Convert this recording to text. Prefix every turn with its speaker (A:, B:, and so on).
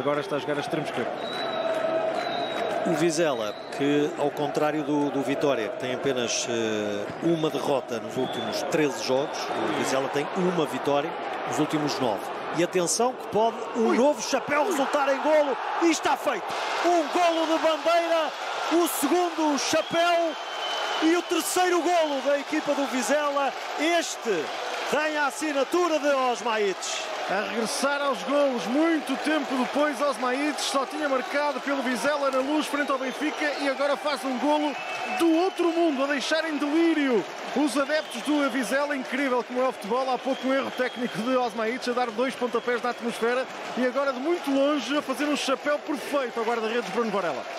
A: agora está a jogar a extremo esquerdo.
B: O Vizela, que ao contrário do Vitória, que tem apenas uma derrota nos últimos 13 jogos, o Vizela tem uma vitória nos últimos 9. E atenção que pode novo chapéu resultar em golo, e está feito. Um golo de bandeira, o segundo chapéu e o terceiro golo da equipa do Vizela. Este tem a assinatura de Osmaites.
A: A regressar aos golos muito tempo depois, Osmaites só tinha marcado pelo Vizela na Luz frente ao Benfica e agora faz um golo do outro mundo, a deixar em delírio os adeptos do Vizela. Incrível como é o futebol. Há pouco um erro técnico de Osmaites a dar 2 pontapés na atmosfera e agora de muito longe a fazer um chapéu perfeito ao guarda-redes Bruno Varela.